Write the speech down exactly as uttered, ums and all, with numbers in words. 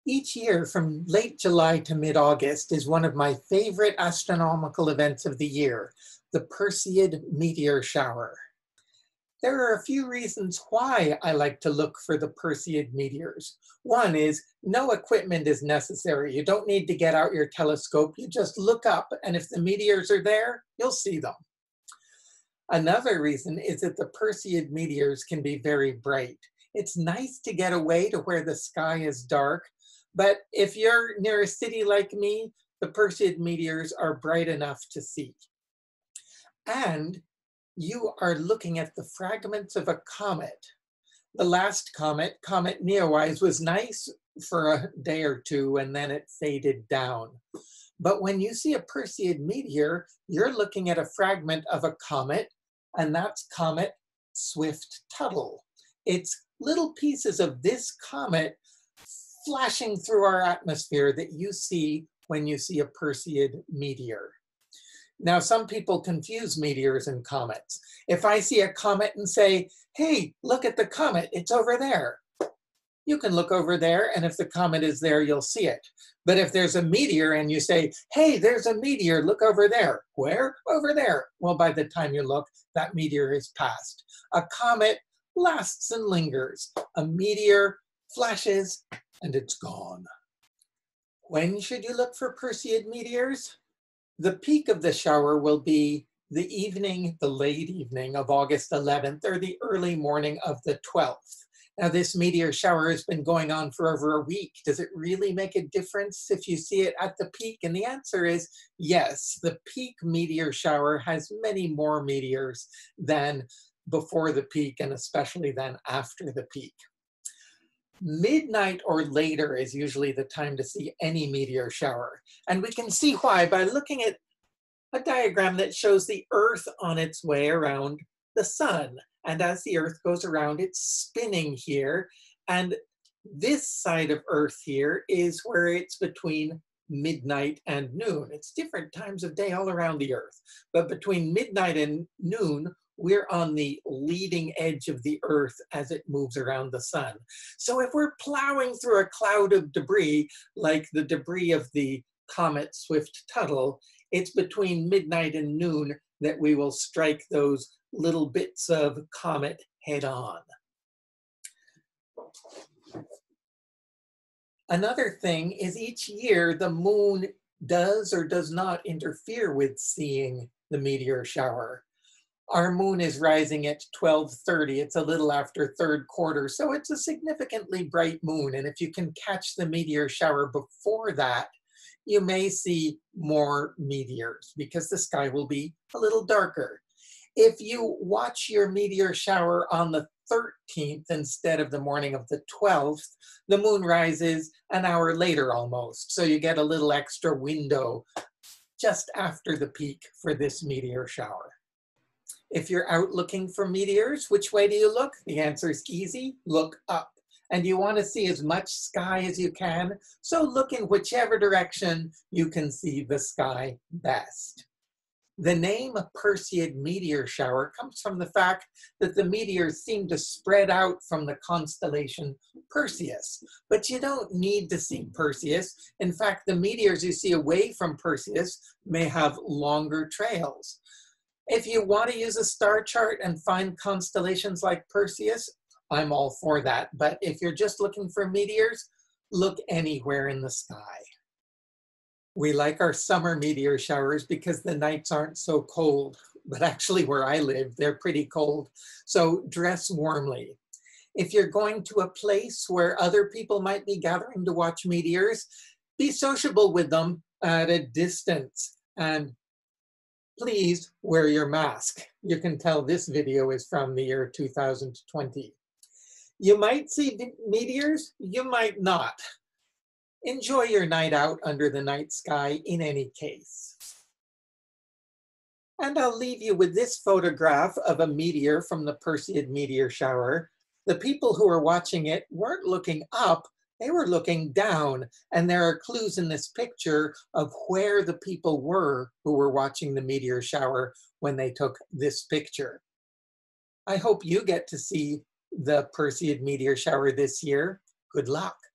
Each year from late July to mid-August is one of my favorite astronomical events of the year, the Perseid Meteor shower. There are a few reasons why I like to look for the Perseid meteors. One is no equipment is necessary. You don't need to get out your telescope. You just look up, and if the meteors are there, you'll see them. Another reason is that the Perseid meteors can be very bright. It's nice to get away to where the sky is dark, but if you're near a city like me, the Perseid meteors are bright enough to see. And you are looking at the fragments of a comet. The last comet, Comet Neowise, was nice for a day or two and then it faded down. But when you see a Perseid meteor, you're looking at a fragment of a comet, and that's Comet Swift-Tuttle. It's little pieces of this comet flashing through our atmosphere that you see when you see a Perseid meteor. Now, some people confuse meteors and comets. If I see a comet and say, hey, look at the comet, it's over there. You can look over there, and if the comet is there, you'll see it. But if there's a meteor and you say, hey, there's a meteor, look over there. Where? Over there. Well, by the time you look, that meteor is past. A comet lasts and lingers. A meteor flashes and it's gone. When should you look for Perseid meteors? The peak of the shower will be the evening, the late evening of August eleventh or the early morning of the twelfth. Now, this meteor shower has been going on for over a week. Does it really make a difference if you see it at the peak? And the answer is yes. The peak meteor shower has many more meteors than before the peak, and especially than after the peak. Midnight or later is usually the time to see any meteor shower. And we can see why by looking at a diagram that shows the Earth on its way around the sun. And as the Earth goes around, it's spinning here. And this side of Earth here is where it's between midnight and noon. It's different times of day all around the Earth. But between midnight and noon, we're on the leading edge of the Earth as it moves around the sun. So if we're plowing through a cloud of debris, like the debris of the comet Swift-Tuttle, it's between midnight and noon that we will strike those little bits of comet head on. Another thing is each year the moon does or does not interfere with seeing the meteor shower. Our moon is rising at twelve thirty. It's a little after third quarter, so it's a significantly bright moon. And if you can catch the meteor shower before that, you may see more meteors because the sky will be a little darker. If you watch your meteor shower on the thirteenth instead of the morning of the twelfth, the moon rises an hour later almost. So you get a little extra window just after the peak for this meteor shower. If you're out looking for meteors, which way do you look? The answer is easy, look up. And you want to see as much sky as you can, so look in whichever direction you can see the sky best. The name Perseid meteor shower comes from the fact that the meteors seem to spread out from the constellation Perseus. But you don't need to see Perseus. In fact, the meteors you see away from Perseus may have longer trails. If you want to use a star chart and find constellations like Perseus, I'm all for that. But if you're just looking for meteors, look anywhere in the sky. We like our summer meteor showers because the nights aren't so cold. But actually where I live, they're pretty cold. So dress warmly. If you're going to a place where other people might be gathering to watch meteors, be sociable with them at a distance. And please wear your mask. You can tell this video is from the year two thousand twenty. You might see meteors, you might not. Enjoy your night out under the night sky in any case. And I'll leave you with this photograph of a meteor from the Perseid meteor shower. The people who were watching it weren't looking up, they were looking down. And there are clues in this picture of where the people were who were watching the meteor shower when they took this picture. I hope you get to see the Perseid meteor shower this year. Good luck.